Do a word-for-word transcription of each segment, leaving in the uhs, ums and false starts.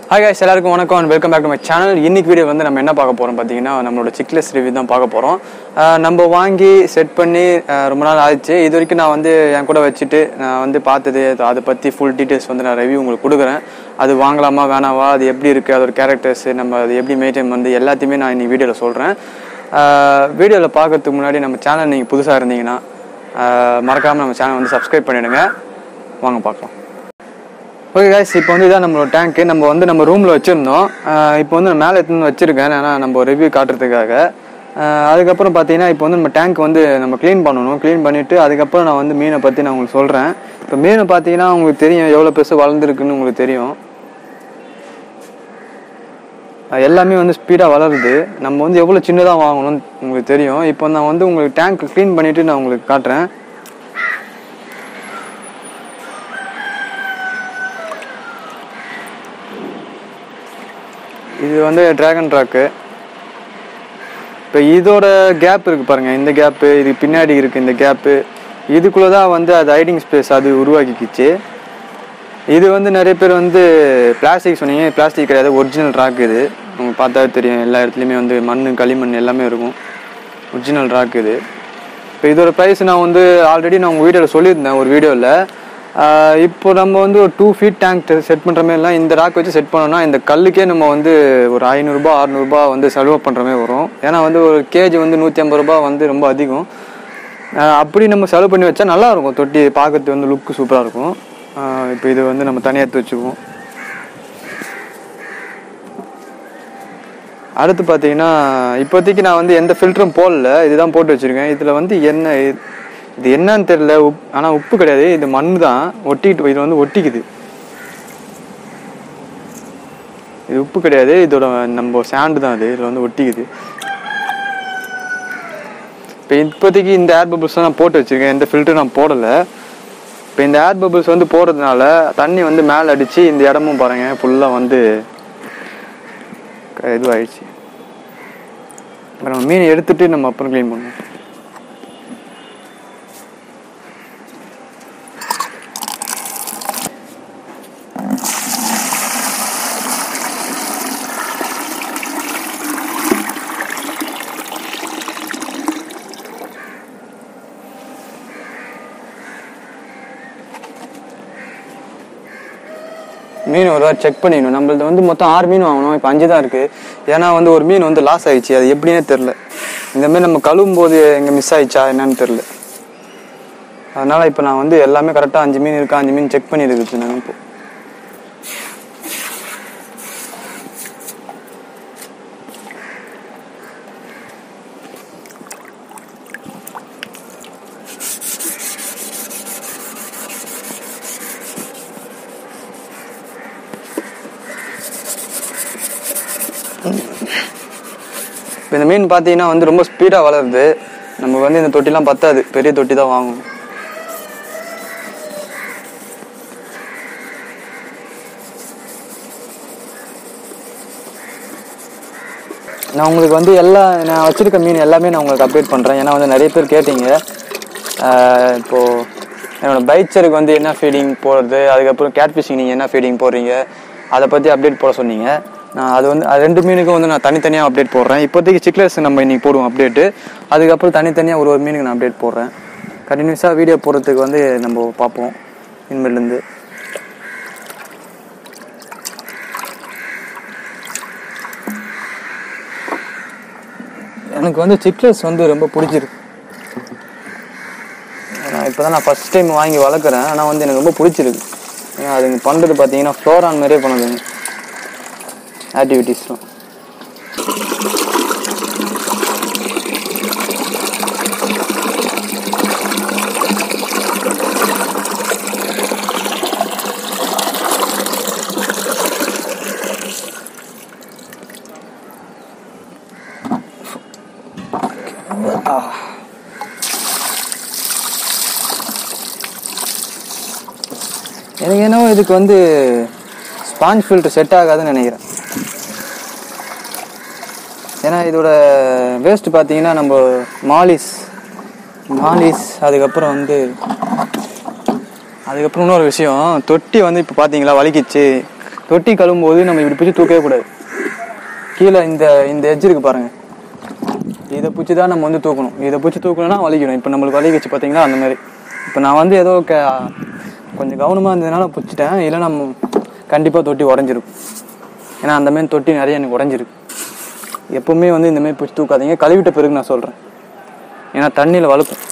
Hi guys, எல்லாருக்கும் வணக்கம் and welcome back to my channel. இன்னைக்கு வீடியோ வந்து நம்ம என்ன பார்க்க போறோம் பாத்தீங்கன்னா நம்மளோட Cichlid ரிவ்யூ தான் பார்க்க போறோம். நம்ம வாங்கி செட் பண்ணி ரொம்ப நாள் ஆயிடுச்சு. இது வரைக்கும் நான் வந்து என் கூட வச்சிட்டு நான் வந்து பார்த்தது அத பத்தி full details வந்து நான் ரிவ்யூ உங்களுக்கு கொடுக்கிறேன். அது வாங்கலாமா வேணாவா, அது எப்படி இருக்கு, அதோட கேரக்டர்ஸ், நம்ம அது எப்படி மெயின்டைன் பண்ணி எல்லாத்தையுமே நான் இந்த வீடியோல சொல்றேன். வீடியோல பார்க்கிறதுக்கு முன்னாடி நம்ம சேனல் நீங்க புதுசா இருந்தீங்கன்னா மறக்காம நம்ம சேனல் வந்து Subscribe பண்ணிடுங்க. வாங்க பார்க்கலாம். ஓகே गाइस, இப்போ வந்து இதான் நம்மளோட டேங்க். நம்ம வந்து நம்ம ரூம்ல வச்சிருந்தோம். இப்போ வந்து நான் மேலே எடுத்து வச்சிருக்கேன் ஏன்னா நம்ம ரிவ்யூ காட்டுறதுக்காக. அதுக்கப்புறம் பார்த்தீங்கன்னா இப்போ வந்து நம்ம டேங்க் வந்து நம்ம க்ளீன் பண்ணணும். க்ளீன் பண்ணிட்டு அதுக்கப்புறம் நான் வந்து மீனை பற்றி நான் உங்களுக்கு சொல்கிறேன். இப்போ மீனை பார்த்தீங்கன்னா உங்களுக்கு தெரியும் எவ்வளோ பெருசு வளர்ந்துருக்குன்னு உங்களுக்கு தெரியும். எல்லாமே வந்து ஸ்பீடாக வளருது. நம்ம வந்து எவ்வளோ சின்னதாக வாங்கணும்னு உங்களுக்கு தெரியும். இப்போ நான் வந்து உங்களுக்கு டேங்க் க்ளீன் பண்ணிவிட்டு நான் உங்களுக்கு காட்டுறேன். இது வந்து டிராகன் ராக்கு. இப்போ இதோட கேப் இருக்குது பாருங்கள், இந்த கேப்பு, இது பின்னாடி இருக்குது இந்த கேப்பு, இதுக்குள்ளே தான் வந்து அது ஹைடிங் ஸ்பேஸ் அது உருவாக்கிக்கிச்சு. இது வந்து நிறைய பேர் வந்து பிளாஸ்டிக் சொன்னீங்க, பிளாஸ்டிக் கிடையாது, ஒரிஜினல் ராக். இது உங்களுக்கு பார்த்தா தெரியும், எல்லா இடத்துலையுமே வந்து மண் களிமண் எல்லாமே இருக்கும், ஒரிஜினல் ராக் இது. இப்போ இதோட ப்ரைஸ் நான் வந்து ஆல்ரெடி நான் உங்கள் வீடியோவில் சொல்லியிருந்தேன் ஒரு வீடியோவில். இப்போ நம்ம வந்து ஒரு டூ ஃபீட் டேங்க் செட் பண்ணுற மாதிரிலாம் இந்த ராக் வச்சு செட் பண்ணோம்னா இந்த கல்லுக்கே நம்ம வந்து ஒரு ஐநூறுரூபா அறுநூறுபா வந்து செலவு பண்ணுற மாதிரி வரும். ஏன்னா வந்து ஒரு கேஜி வந்து நூற்றி ஐம்பது ரூபா வந்து ரொம்ப அதிகம். அப்படி நம்ம செலவு பண்ணி வச்சா நல்லாயிருக்கும், தொட்டி பார்க்கறது வந்து லுக்கு சூப்பராக இருக்கும். இப்போ இது வந்து நம்ம தனியாக எடுத்து வச்சுக்குவோம். அடுத்து பார்த்தீங்கன்னா இப்போதைக்கு நான் வந்து எந்த ஃபில்டரும் போடல, இதுதான் போட்டு வச்சுருக்கேன். இதில் வந்து என்ன இது என்னன்னு தெரியல, உப் ஆனால் உப்பு கிடையாது, இது மண் தான் ஒட்டிக்கிட்டு, இது வந்து ஒட்டிக்குது. இது உப்பு கிடையாது, இதோட நம்ம சாண்டு தான், அது இதில் வந்து ஒட்டிக்குது. இப்போ இப்போதைக்கு இந்த ஏர் பபிள்ஸ் தான் நான் போட்டு வச்சுருக்கேன், எந்த ஃபில்டரும் நான் போடலை. இப்போ இந்த ஏர் பபிள்ஸ் வந்து போடுறதுனால தண்ணி வந்து மேலே அடித்து இந்த இடமும் பாருங்கள் ஃபுல்லாக வந்து இதுவாகிடுச்சு. இப்போ நம்ம மீன் எடுத்துகிட்டு நம்ம அப்புறம் க்ளீன் பண்ணுவோம். மீன் ஒரு வாரம் செக் பண்ணிடணும். நம்மளது வந்து மொத்தம் ஆறு மீன் வாங்கணும், இப்போ அஞ்சு தான் இருக்குது. ஏன்னா வந்து ஒரு மீன் வந்து லாஸ் ஆகிடுச்சு, அது எப்படின்னே தெரில. இந்தமாரி நம்ம கழுவும் போது எங்கே மிஸ் ஆகிடுச்சா என்னன்னு தெரில. அதனால் இப்போ நான் வந்து எல்லாமே கரெக்டாக அஞ்சு மீன் இருக்கா அஞ்சு மீன் செக் பண்ணிடுது நான் இப்போ. இப்போ இந்த மீன் பார்த்தீங்கன்னா வந்து ரொம்ப ஸ்பீடாக வளருது. நமக்கு வந்து இந்த தொட்டிலாம் பத்தாது, பெரிய தொட்டி தான் வாங்கணும். நான் உங்களுக்கு வந்து எல்லா நான் வச்சுருக்க மீன் எல்லாமே நான் உங்களுக்கு அப்டேட் பண்ணுறேன். ஏன்னா வந்து நிறைய பேர் கேட்டீங்க இப்போது என்னோடய பைச்சருக்கு வந்து என்ன ஃபீடிங் போடுறது, அதுக்கப்புறம் கேட் ஃபிஷிங் நீங்கள் என்ன ஃபீடிங் போடுறீங்க, அதை பற்றி அப்டேட் போட சொன்னீங்க. நான் அது வந்து அது ரெண்டு மீனுக்கும் வந்து நான் தனித்தனியாக அப்டேட் போடுறேன். இப்போதைக்கு சிக்லர்ஸ் நம்ம இன்றைக்கி போடுவோம் அப்டேட்டு, அதுக்கப்புறம் தனித்தனியாக ஒரு ஒரு மீனுக்கு நான் அப்டேட் போடுறேன். கண்டினியூஸாக வீடியோ போடுறதுக்கு வந்து நம்ம பார்ப்போம் இனிமேலேருந்து. எனக்கு வந்து சிக்லர்ஸ் வந்து ரொம்ப பிடிச்சிருக்கு. ஏன்னா இப்போ தான் நான் ஃபஸ்ட் டைம் வாங்கி வளர்க்குறேன், ஆனால் வந்து எனக்கு ரொம்ப பிடிச்சிருக்கு. ஏன்னா அதுங்க பண்ணுறது பார்த்தீங்கன்னா ஃப்ளோரான் மாதிரியே பண்ணுதுங்க ஆக்டிவிட்டீஸ்லாம். எனக்கு என்னவோ இதுக்கு வந்து ஸ்பாஞ்ச் ஃபில்டர் செட் ஆகாதுன்னு நினைக்கிறேன். ஏன்னா இதோட வேஸ்ட் பார்த்தீங்கன்னா நம்ம மாலிஸ் மாலிஸ் அதுக்கப்புறம் வந்து அதுக்கப்புறம் இன்னொரு விஷயம், தொட்டி வந்து இப்போ பார்த்தீங்களா வலிக்கிச்சு, தொட்டி கழுவும்போது நம்ம இப்படி பிடிச்சி தூக்கவே கூடாது. கீழே இந்த இந்த எட்ஜ் இருக்கு பாருங்கள், இதை பிடிச்சி தான் நம்ம வந்து தூக்கணும். இதை பிடிச்சி தூக்கணும்னா வலிக்கணும். இப்போ நம்மளுக்கு வலி வச்சு பார்த்தீங்கன்னா அந்த மாதிரி. இப்போ நான் வந்து ஏதோ க கொஞ்சம் கவனமாக இருந்ததுனால பிடிச்சிட்டேன், இல்லைன்னா நம்ம கண்டிப்பாக தொட்டி உடஞ்சிருக்கும். ஏன்னா அந்தமாரி தொட்டி நிறைய எனக்கு உடஞ்சிருக்கு. எப்போவுமே வந்து இந்தமாரி பிடிச்சி தூக்காதீங்க, கழுவிட்ட பிறகு நான் சொல்கிறேன், ஏன்னா தண்ணியில் வழுக்கும்.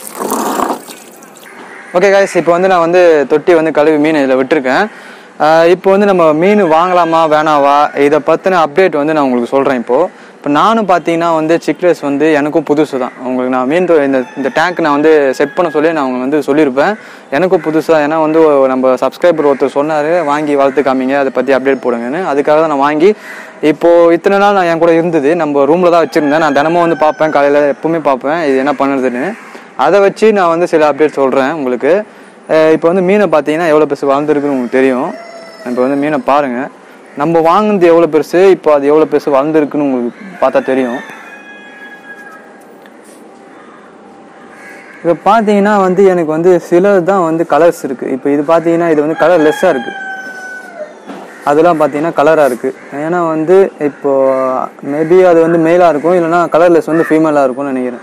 ஓகே காய்ஸ், இப்போ வந்து நான் வந்து தொட்டி வந்து கழுவி மீன் இதில் விட்டுருக்கேன். இப்போ வந்து நம்ம மீன் வாங்கலாமா வேணாவா இதை பற்றின அப்டேட் வந்து நான் உங்களுக்கு சொல்கிறேன். இப்போது இப்போ நானும் பார்த்தீங்கன்னா வந்து சிக்லெஸ் வந்து எனக்கும் புதுசு தான். உங்களுக்கு நான் மீன் இந்த இந்த டேங்க் நான் வந்து செட் பண்ண சொல்லி நான் அவங்க வந்து சொல்லியிருப்பேன். எனக்கும் புதுசு தான். ஏன்னா வந்து நம்ம சப்ஸ்கிரைபர் ஒருத்தர் சொன்னார், வாங்கி வளர்த்து காமிங்க, அதை பற்றி அப்டேட் போடுங்கன்னு. அதுக்காக தான் நான் வாங்கி இப்போது இத்தனை நாள் நான் என் கூட இருந்தது, நம்ம ரூமில் தான் வச்சுருந்தேன். நான் தினமும் வந்து பார்ப்பேன், காலையில் எப்பவுமே பார்ப்பேன் இது என்ன பண்ணுறதுன்னு. அதை வச்சு நான் வந்து சில அப்டேட் சொல்கிறேன் உங்களுக்கு. இப்போ வந்து மீனை பார்த்தீங்கன்னா எவ்வளோ பெருசு வளர்ந்துருக்குன்னு உங்களுக்கு தெரியும். இப்போ வந்து மீனை பாருங்கள், நம்ம வாங்கினது எவ்வளோ பெருசு, இப்போ அது எவ்வளோ பெருசு வளர்ந்துருக்குன்னு உங்களுக்கு பார்த்தா தெரியும். இப்போ பார்த்தீங்கன்னா வந்து எனக்கு வந்து சிலது தான் வந்து கலர்ஸ் இருக்குது. இப்போ இது பார்த்தீங்கன்னா இது வந்து கலர் லெஸ்ஸாக இருக்குது, அதெல்லாம் பார்த்தீங்கன்னா கலராக இருக்குது. ஏன்னா வந்து இப்போது மேபி அது வந்து மேலாக இருக்கும், இல்லைனா கலர்லெஸ் வந்து ஃபீமேலாக இருக்கும்னு நினைக்கிறேன்.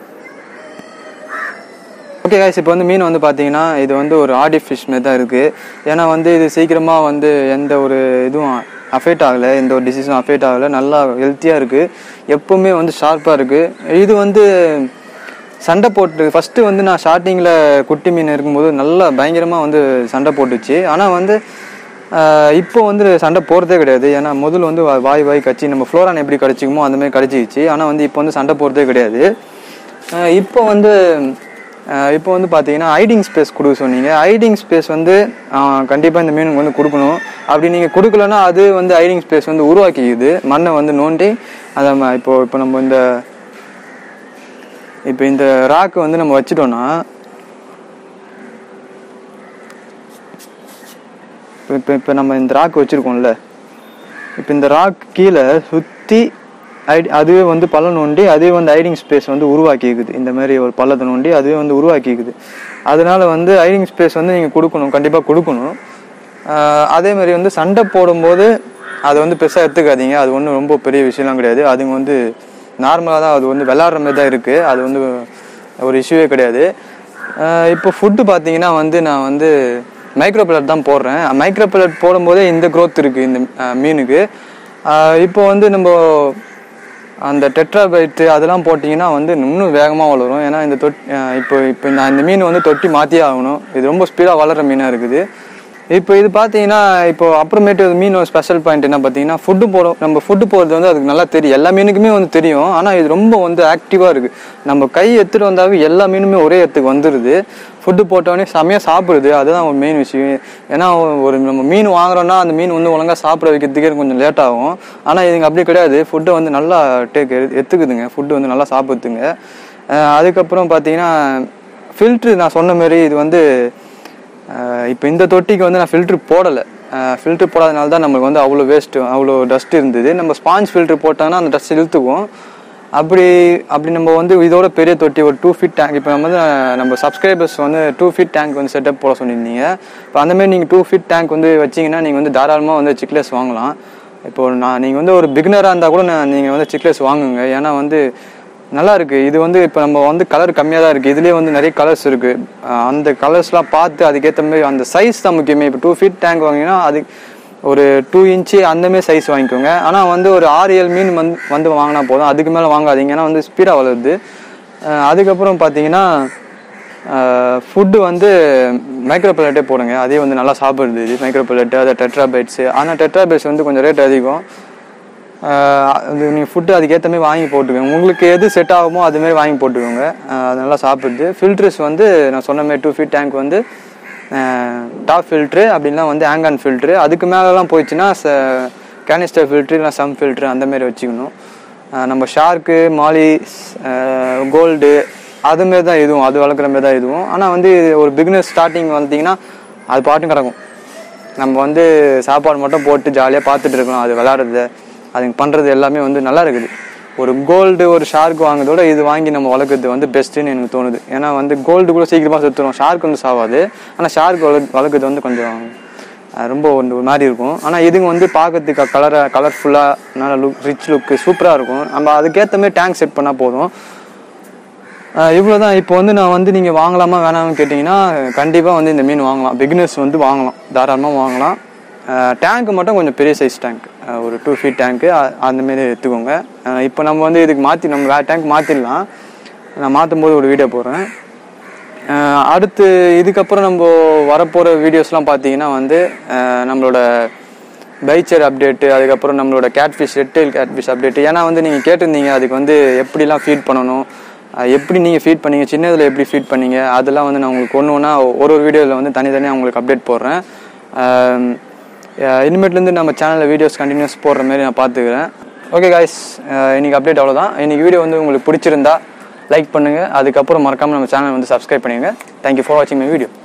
ஓகே காய்ஸ், இப்போ வந்து மீன் வந்து பார்த்தீங்கன்னா இது வந்து ஒரு ஆடி ஃபிஷ் மாரி தான் இருக்குது. ஏன்னா வந்து இது சீக்கிரமாக வந்து எந்த ஒரு இதுவும் அஃபெக்ட் ஆகலை, எந்த ஒரு டிசீஸும் அஃபெக்ட் ஆகலை, நல்லா ஹெல்த்தியாக இருக்குது, எப்போவுமே வந்து ஷார்ப்பாக இருக்குது. இது வந்து சண்டை போட்டு ஃபஸ்ட்டு வந்து நான் ஸ்டார்டிங்கில் குட்டி மீன் இருக்கும்போது நல்லா பயங்கரமாக வந்து சண்டை போட்டுச்சு. ஆனால் வந்து இப்போ வந்து சண்டை போகிறதே கிடையாது. ஏன்னா முதல்ல வந்து வாய் வாய் கச்சி நம்ம ஃப்ளோரான் எப்படி கடிச்சிக்குமோ அந்தமாதிரி கடிச்சிச்சு. ஆனால் வந்து இப்போ வந்து சண்டை போகிறதே கிடையாது. இப்போ வந்து இப்போ வந்து பார்த்தீங்கன்னா ஹைடிங் ஸ்பேஸ் கொடுக்க சொன்னீங்க. ஹைடிங் ஸ்பேஸ் வந்து கண்டிப்பாக இந்த மீனுக்கு வந்து கொடுக்கணும். அப்படி நீங்கள் கொடுக்கலன்னா அது வந்து ஹைடிங் ஸ்பேஸ் வந்து உருவாக்கிக்குது, மண்ணை வந்து நோண்டி அதை இப்போ இப்போ நம்ம இந்த இப்போ இந்த ராக்கு வந்து நம்ம வச்சுட்டோன்னா இப்போ இப்போ நம்ம இந்த ராக்கு வச்சுருக்கோம்ல, இப்போ இந்த ராக் கீழே சுற்றி ஐடி அதுவே வந்து பள்ளம் நோண்டி அதுவே வந்து ஹைடிங் ஸ்பேஸ் வந்து உருவாக்கிக்குது. இந்த மாதிரி ஒரு பள்ளத்தை நோண்டி அதுவே வந்து உருவாக்கிக்குது. அதனால வந்து ஹைடிங் ஸ்பேஸ் வந்து நீங்கள் கொடுக்கணும், கண்டிப்பாக கொடுக்கணும். அதே மாதிரி வந்து சண்டை போடும்போது அதை வந்து பெருசாக எடுத்துக்காதீங்க, அது ஒன்றும் ரொம்ப பெரிய விஷயம்லாம் கிடையாது. அதுங்க வந்து நார்மலாக தான், அது வந்து விளாட்ற மாதிரி தான் இருக்குது, அது வந்து ஒரு இஷ்யூவே கிடையாது. இப்போ ஃபுட்டு பார்த்தீங்கன்னா வந்து நான் வந்து மைக்ரோ பில்லட் தான் போடுறேன். மைக்ரோ பில்லட் போடும்போதே இந்த க்ரோத் இருக்குது இந்த மீனுக்கு. இப்போ வந்து நம்ம அந்த டெட்ராபைட்டு அதெல்லாம் போட்டிங்கன்னா வந்து இன்னும் வேகமாக வளரும். ஏன்னா இந்த தொட்டி இப்போ இப்போ நான் இந்த மீன் வந்து தொட்டி மாற்றியே ஆகணும், இது ரொம்ப ஸ்பீடாக வளர்கிற மீனாக இருக்குது. இப்போ இது பார்த்தீங்கன்னா இப்போ அப்புறமேட்டு மீன் ஒரு ஸ்பெஷல் பாயிண்ட் என்ன பார்த்தீங்கன்னா ஃபுட்டு போடும். நம்ம ஃபுட்டு போடுறது வந்து அதுக்கு நல்லா தெரியும், எல்லா மீனுக்குமே வந்து தெரியும். ஆனால் இது ரொம்ப வந்து ஆக்டிவாக இருக்குது. நம்ம கை எடுத்துகிட்டு வந்தாவே எல்லா மீனுமே ஒரே இடத்துக்கு வந்துடுது. ஃபுட்டு போட்டோடனே செம்மையாக சாப்பிடுது, அதுதான் ஒரு மெயின் விஷயம். ஏன்னா ஒரு நம்ம மீன் வாங்குறோன்னா அந்த மீன் வந்து ஒழுங்காக சாப்பிட வைக்கிறதுக்கே கொஞ்சம் லேட் ஆகும். ஆனால் இதுங்க அப்படி கிடையாது, ஃபுட்டை வந்து நல்லா டேக் எடுத்துக்குதுங்க, ஃபுட்டு வந்து நல்லா சாப்பிடுதுங்க. அதுக்கப்புறம் பார்த்தீங்கன்னா ஃபில்ட்ரு நான் சொன்ன மாதிரி இது வந்து இப்போ இந்த தொட்டிக்கு வந்து நான் ஃபில்ட்ரு போடலை. ஃபில்ட்ரு போடாதனால தான் நம்மளுக்கு வந்து அவ்வளோ வேஸ்ட்டு அவ்வளோ டஸ்ட் இருந்தது. நம்ம ஸ்பாஞ்ச் ஃபில்ட்ரு போட்டாங்கன்னா அந்த டஸ்ட் இழுத்துக்கும். அப்படி அப்படி நம்ம வந்து இதோட பெரிய தொட்டி ஒரு டூ ஃபீட் டேங்க், இப்போ நம்ம வந்து நம்ம சப்ஸ்கிரைபர்ஸ் வந்து டூ ஃபீட் டேங்க் வந்து செட்டப் போட சொல்லியிருந்தீங்க. இப்போ அந்தமாரி நீங்கள் டூ ஃபீட் டேங்க் வந்து வச்சிங்கன்னா நீங்கள் வந்து தாராளமாக வந்து சிக்லெஸ் வாங்கலாம். இப்போது நான் நீங்கள் வந்து ஒரு பிகினராக இருந்தால் கூட நான் நீங்கள் வந்து சிக்லெஸ் வாங்குங்க. ஏன்னா வந்து நல்லா இருக்குது. இது வந்து இப்போ நம்ம வந்து கலர் கம்மியாக தான் இருக்குது, இதுலேயே வந்து நிறைய கலர்ஸ் இருக்குது. அந்த கலர்ஸ்லாம் பார்த்து அதுக்கேற்ற மாதிரி அந்த சைஸ் தான் முக்கியமே. இப்போ டூ ஃபீட் டேங்க் வாங்கினா அது ஒரு டூ இன்ச்சு அந்தமாரி சைஸ் வாங்கிக்கோங்க. ஆனால் வந்து ஒரு ஆறு ஏழு மீன் வந்து வந்து வாங்கினா போதும், அதுக்கு மேலே வாங்காதீங்க, ஏன்னா வந்து ஸ்பீடாக வளருது. அதுக்கப்புறம் பார்த்தீங்கன்னா ஃபுட்டு வந்து மைக்ரோ பில்லட்டே போடுங்க, அதே வந்து நல்லா சாப்பிடுது இது மைக்ரோ பில்லட்டு, அதை டெட்ராபைட்ஸு. ஆனால் டெட்ராபைட்ஸ் வந்து கொஞ்சம் ரேட் அதிகம். அது நீங்கள் ஃபுட்டு அதுக்கேற்ற மாதிரி வாங்கி போட்டுக்கோங்க, உங்களுக்கு எது செட் ஆகுமோ அதுமாரி வாங்கி போட்டுக்கோங்க, அது நல்லா சாப்பிடுது. ஃபில்ட்ரஸ் வந்து நான் சொன்ன மாதிரி டூ ஃபீட் டேங்க் வந்து டாப் ஃபில்ட்ரு அப்படின்லாம் வந்து ஹேங்கான் ஃபில்ட்ரு. அதுக்கு மேலெலாம் போயிடுச்சுன்னா ச கேனிஸ்டர் ஃபில்ட்ரு இல்லை சம் ஃபில்ட்ரு அந்தமாரி வச்சுக்கணும். நம்ம ஷார்க்கு மாலி கோல்டு அதுமாரி தான் இதுவும், அது வளர்க்குற மாரி தான் இதுவும். ஆனால் வந்து ஒரு பிகினஸ் ஸ்டார்டிங் வந்தீங்கன்னா அது பாட்டும் கிடக்கும், நம்ம வந்து சாப்பாடு மட்டும் போட்டு ஜாலியாக பார்த்துட்டு இருக்கணும். அது விளாட்றது அதுங்க பண்ணுறது எல்லாமே வந்து நல்லா இருக்குது. ஒரு கோல்டு ஒரு ஷார்க் வாங்குறதோட இது வாங்கி நம்ம வளர்க்குறது வந்து பெஸ்ட்டுன்னு எனக்கு தோணுது. ஏன்னா வந்து கோல்டு கூட சீக்கிரமாக செத்துரும், ஷார்க் வந்து சாவாது. ஆனால் ஷார்க் வள வளர்க்குறது வந்து கொஞ்சம் ரொம்ப ஒரு மாதிரி இருக்கும். ஆனால் இதுங்க வந்து பார்க்கறதுக்கு கலரை கலர்ஃபுல்லாக நல்ல லுக் ரிச் லுக்கு சூப்பராக இருக்கும். நம்ம அதுக்கேற்ற மாதிரி டேங்க் செட் பண்ணால் போதும். இவ்வளோ தான். இப்போ வந்து நான் வந்து நீங்கள் வாங்கலாமா வேணாம்னு கேட்டிங்கன்னா கண்டிப்பாக வந்து இந்த மீன் வாங்கலாம். பிகினர்ஸ் வந்து வாங்கலாம், தாராளமாக வாங்கலாம். டேங்க்கு மட்டும் கொஞ்சம் பெரிய சைஸ் டேங்க், ஒரு டூ ஃபீட் டேங்க்கு அந்தமாரி எடுத்துக்கோங்க. இப்போ நம்ம வந்து இதுக்கு மாற்றி நம்ம வேறு டேங்க் மாற்றிடலாம். நான் மாற்றும் போது ஒரு வீடியோ போடுறேன். அடுத்து இதுக்கப்புறம் நம்ம வரப்போகிற வீடியோஸ்லாம் பார்த்தீங்கன்னா வந்து நம்மளோட பைச்சர் அப்டேட்டு, அதுக்கப்புறம் நம்மளோட கேட்ஃபிஷ் ரெட்டெயில் கேட்ஃபிஷ் அப்டேட்டு. ஏன்னா வந்து நீங்கள் கேட்டிருந்தீங்க அதுக்கு வந்து எப்படிலாம் ஃபீட் பண்ணணும், எப்படி நீங்கள் ஃபீட் பண்ணீங்க, சின்னதில் எப்படி ஃபீட் பண்ணீங்க, அதெல்லாம் வந்து நான் உங்களுக்கு ஒன்று ஒன்றா ஒரு ஒரு வீடியோவில் வந்து தனித்தனியாக உங்களுக்கு அப்டேட் போடுறேன். இனிமேட்லேருந்து நம்ம சேனலில் வீடியோஸ் கண்டினியூஸ் போடுற மாதிரி நான் பார்த்துக்கிறேன். ஓகே காய்ஸ், இன்றைக்கி அப்டேட் அவ்வளோதான். இன்றைக்கி வீடியோ வந்து உங்களுக்கு பிடிச்சிருந்தா லைக் பண்ணுங்கள். அதுக்கப்புறம் மறக்காமல் நம்ம சேனல் வந்து சப்ஸ்கிரைப் பண்ணிடுங்க. தேங்க்யூ ஃபார் வாட்சிங் மை வீடியோ.